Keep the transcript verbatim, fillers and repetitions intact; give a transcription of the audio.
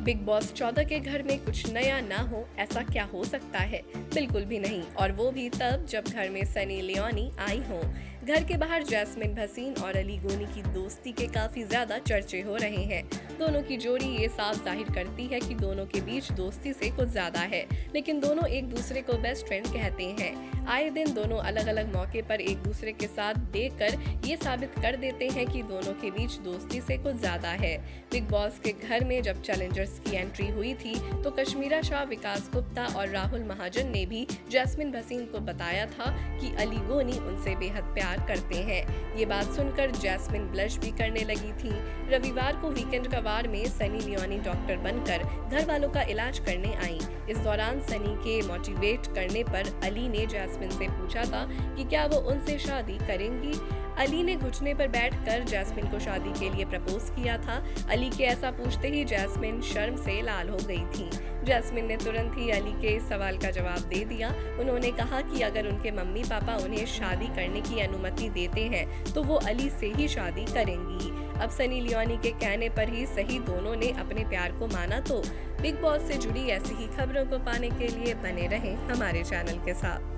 Big boss चौदह के घर में कुछ नया ना हो, ऐसा क्या हो सकता है? बिल्कुल भी नहीं, और वो भी तब जब घर में सनी लियोनी आई हो। घर के बाहर जैस्मिन भसीन और अली गोनी की दोस्ती के काफी ज्यादा चर्चे हो रहे हैं। दोनों की जोड़ी ये साफ जाहिर करती है कि दोनों के बीच दोस्ती से कुछ ज्यादा है, लेकिन दोनों एक दूसरे को बेस्ट फ्रेंड कहते हैं। आए दिन दोनों अलग अलग मौके पर एक दूसरे के साथ देखकर ये साबित कर देते हैं कि दोनों के बीच दोस्ती से कुछ ज्यादा है। बिग बॉस के घर में जब चैलेंजर्स की एंट्री हुई थी तो कश्मीरा शाह, विकास गुप्ता और राहुल महाजन ने भी जैस्मिन भसीन को बताया था कि अली गोनी उनसे बेहद प्यार करते हैं। ये बात सुनकर जैस्मिन ब्लश भी करने लगी थी। रविवार को वीकेंड का वार में सनी लियोनी डॉक्टर बनकर घर वालों का इलाज करने आई। इस दौरान सनी के मोटिवेट करने पर अली ने जैस्मिन से पूछा था कि क्या वो उनसे शादी करेंगी। अली ने घुटने पर बैठकर जैस्मिन को शादी के लिए प्रपोज किया था। अली के ऐसा पूछते ही जैस्मिन शर्म से लाल हो गई थी। जैस्मिन ने तुरंत ही अली के इस सवाल का जवाब दे दिया। उन्होंने कहा कि अगर उनके मम्मी पापा उन्हें शादी करने की अनुमति देते हैं तो वो अली से ही शादी करेंगी। अब सनी लियोनी के कहने पर ही सही दोनों ने अपने प्यार को माना। तो बिग बॉस से जुड़ी ऐसी ही खबरों को पाने के लिए बने रहें हमारे चैनल के साथ।